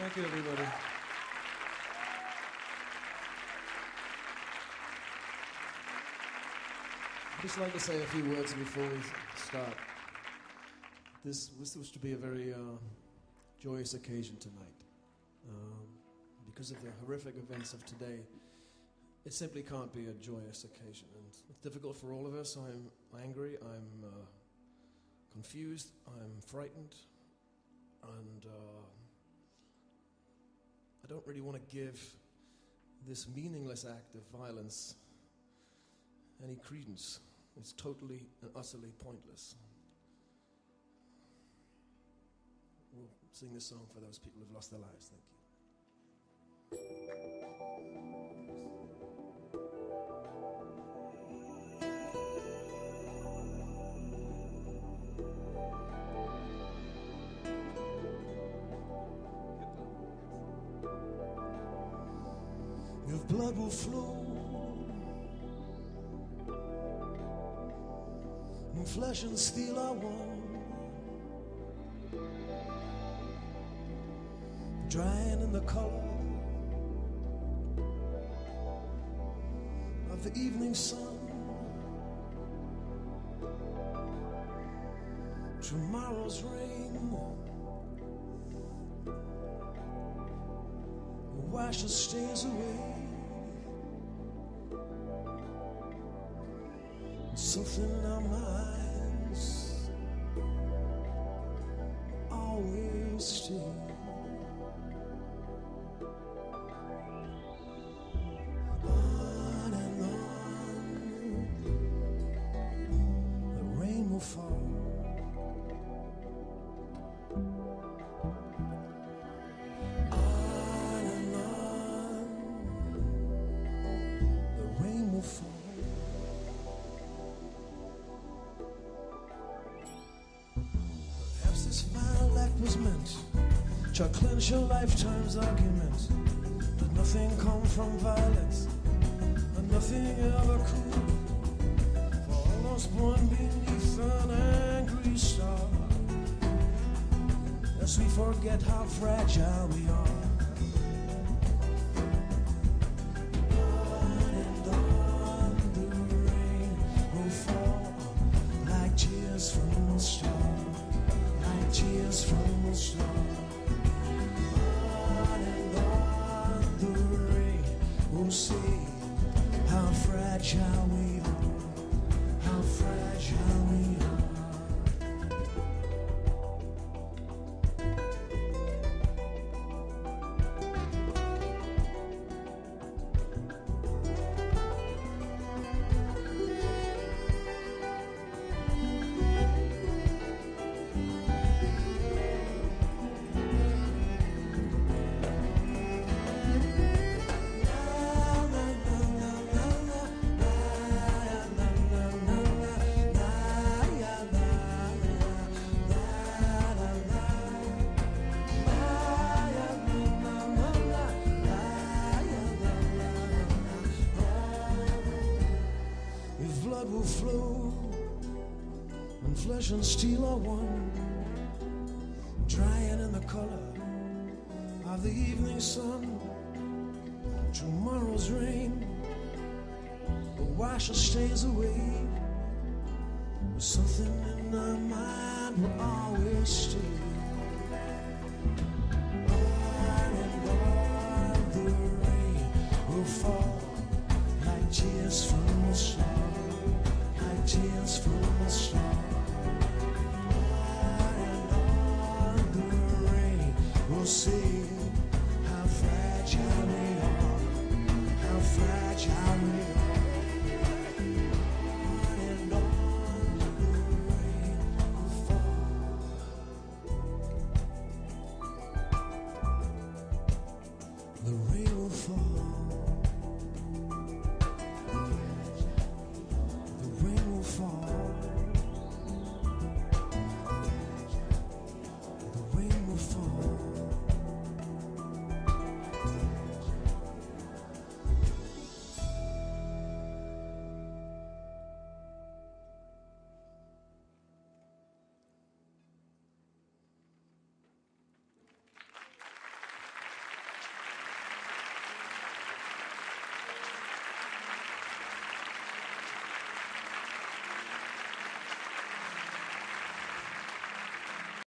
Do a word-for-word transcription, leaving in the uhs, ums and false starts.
Thank you, everybody. I'd just like to say a few words before we start. This, this was to be a very uh, joyous occasion tonight. Um, because of the horrific events of today, it simply can't be a joyous occasion. And it's difficult for all of us. I'm angry, I'm uh, confused, I'm frightened, and uh, I don't really want to give this meaningless act of violence any credence. It's totally and utterly pointless. We'll sing this song for those people who've lost their lives. Thank you. If blood will flow and flesh and steel are one, drying in the color of the evening sun, tomorrow's rain washes stains away. Something in our minds always stay. On and on, the rain will fall. On and on, the rain will fall. Was meant to clinch a lifetime's argument, but nothing come from violence, and nothing ever could. For all those born beneath an angry star, as we forget how fragile we are. On and on the rain will fall like tears from a star. Tears from a star. On and on the rain will see how fragile we are, how fragile we are. Will flow and flesh and steel are one, drying in the color of the evening sun. Tomorrow's rain will wash the stains away, but something in our mind will always stay. On and on the rain will fall like tears from a star. Tears from a star. On and on the rain will see how fragile we are, how fragile we are.